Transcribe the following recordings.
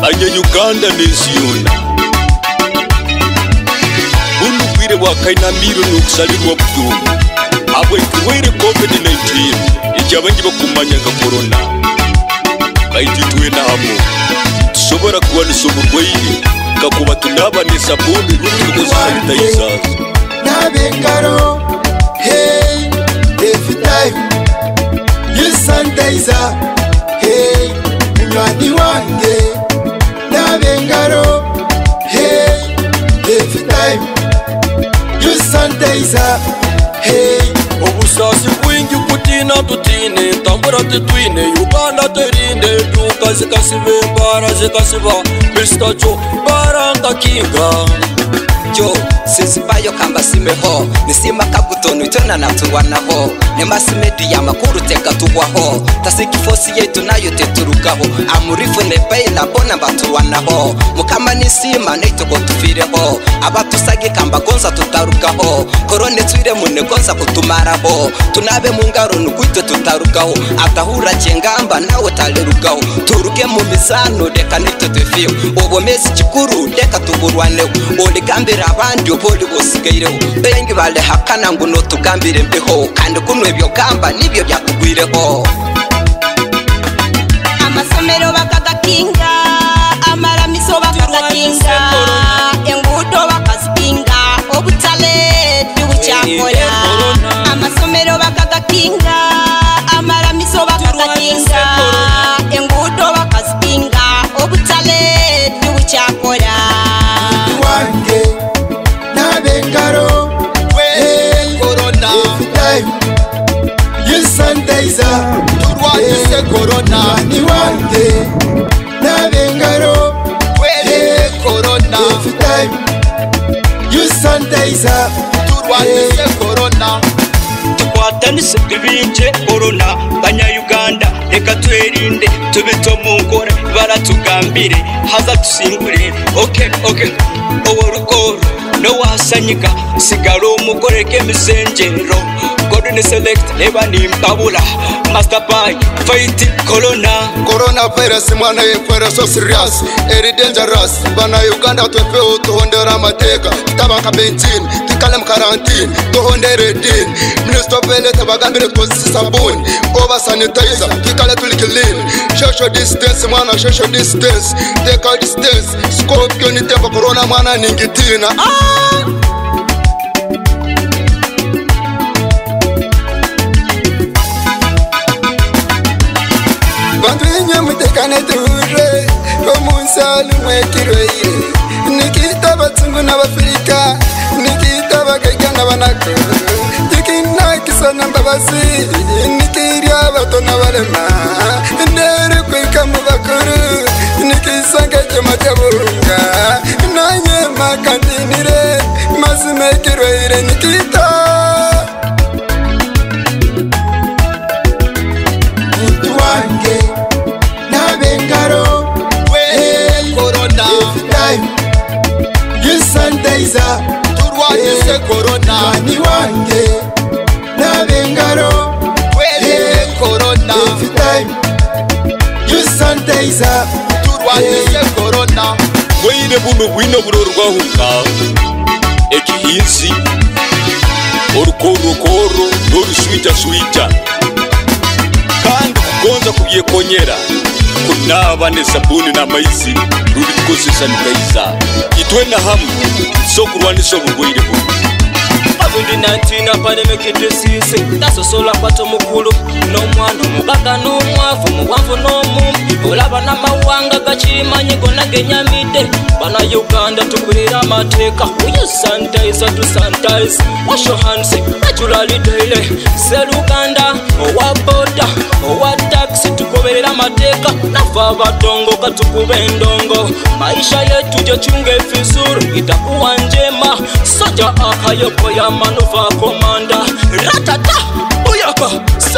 Uganda nesiyona Unugwire wakainamiro nukusalirwa budumu Abo ikuwere COVID-19 Ijabangi bakumanyaga corona Baitituwe na hamo Tusobora kuwanisha uburwayi Kakuba tunabane sabuni Rutuko sanitizer Nabengaro Hey every time You sanitizer Hey Mnywani wange Nabengaro Hey every time You sanitizer Hey Obusasi bwingi kutina tutine Tambura titwine Uganda terinde Duka zikasibe Mbara zikasiba Mr. Joe Baranga Kinga Jo, sinzibayo kamba simeho Nisima kabutonu itona natuwanaho Nemasi media makuru teka tuwaho Tasiki fosi yetu nayo teturugaho Amurifu nebaye nabona batuwanaho Mukama nisima neitugo tufireho Abatusage kamba gonza tutarugaho Korone tuire mune gonza kutumaraho Tunabe mungaro nukwite tutarugaho Atahura jengamba nawe talerugaho Turuge mu mizano deka nito tufiyo Obomezi chikuru deka tuburwaneho Oligambira abandi oboli bosigaireho Bengi bale hakana ngo no tugambire mbeho Kandi kuno ebyo gamba nibyo byakugwireho Amasomero bakagakinga Amaramiso bakagakinga Engudo bakazikinga Obutale by'ubucyakora Amasomero bakagakinga Amaramiso bakagakinga Engudo bakazikinga Obutale by'ubucyakora Nabengaro Hey Corona every time You sanitizer Turwanyise Corona Mnywani wange Nabengaro Hey Corona every time You sanitizer Turwanyise Corona Tukwatanise tubinje corona Banya-Uganda reka twerinde tubito mu nkore baratugambire haza tusingure okay oworukoro no wasanyika sigaro umugore k'emisengero Golden select eba nimpabula master pie fight corona virus mwana yekwera so serious eri dangerous bana Uganda twefeo tuhondera amateka tabaka benzine tukale mu quarantine tuhondere din minister bele tabagambire twose sabuni over sanitizer tukale tulikilin social distance mwana social distance take out distance scorpion itepa corona mwana ningitina Bantu inyamutekane ture Omunsali mwekiroye Nikita batsungu n'abafrika Nikita bakaiga n'abanako Tikina kisa n'ambabazi Nikirya bato n'abarema Ndere kwika mu bakuru Nikisanga jema jabunga Nanye makandinire Mazimekiroye Nikita Nabengaro Hey Corona every time You sanitizer Turwanyise Corona Mnywani wange Nabengaro Hey Corona every time You sanitizer Turwanyise Corona Mwine buno bwino burorwahunga Ekihinzi Orukoro Noruswita Kandi kugonza kubyekonyera Kunaba nesabuni n'amaizi Ruri twose sanitizer Itwe na hamwe So kurwanisha ubugwire buno COVID-19 pandemic disease tasosola kwato mukulu n'omwana omugaga n'omwavu muwanvu n'omumpi olaba n'amawanga gakimanye gonna genyamidde bana Uganda tukulira amateeka use sanitizer to sanitize wash your hands regularly daily Seruganda owa boda owa taxi tugoberera amateeka nafe abatongo katukuba endongo maisha yetu jechunga efizuru itakuwa njema soja akayopo ya manuva komanda ratata uyaka se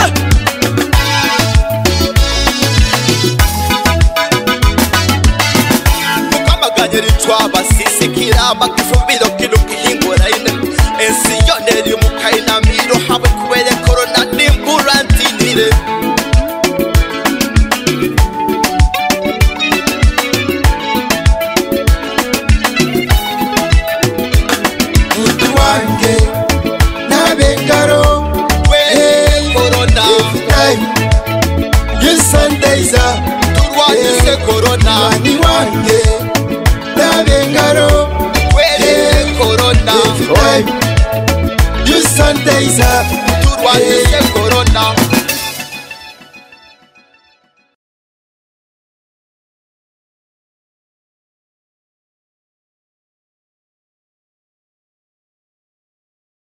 Mukamaganyeri twaba sisi kiraba kifumbiro kino kihingura ine ensi yoneri mukainamiro hawe kubere corona nimburantinire engaro corona every time you sanitizer turwanyise corona mani wange nabe engaro corona every time you sanitizer turwanyise